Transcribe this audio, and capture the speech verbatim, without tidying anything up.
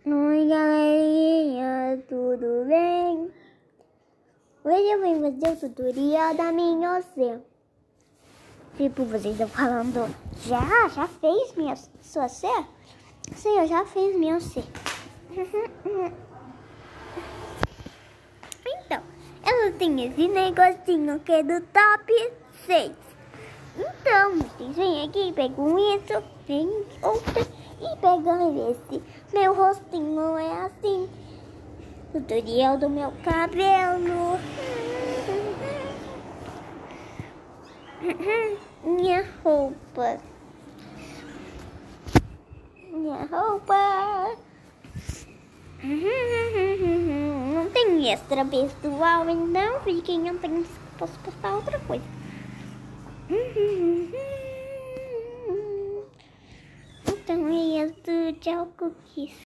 Oi, galerinha, tudo bem? Hoje eu vim fazer o tutorial da minha. Tipo, vocês estão falando, já? Já fez minha sua C? Sim, eu já fiz minha C. Então, ela tem esse negocinho que é do top seis. Então, vocês vêm aqui, pegam isso, vem outra e pegam esse. Meu rostinho é assim. Tutorial do meu cabelo. Minha roupa. Minha roupa. Não tem extra pessoal, então fiquem atentos que eu posso postar outra coisa. Então é isso. Tchau, cookies.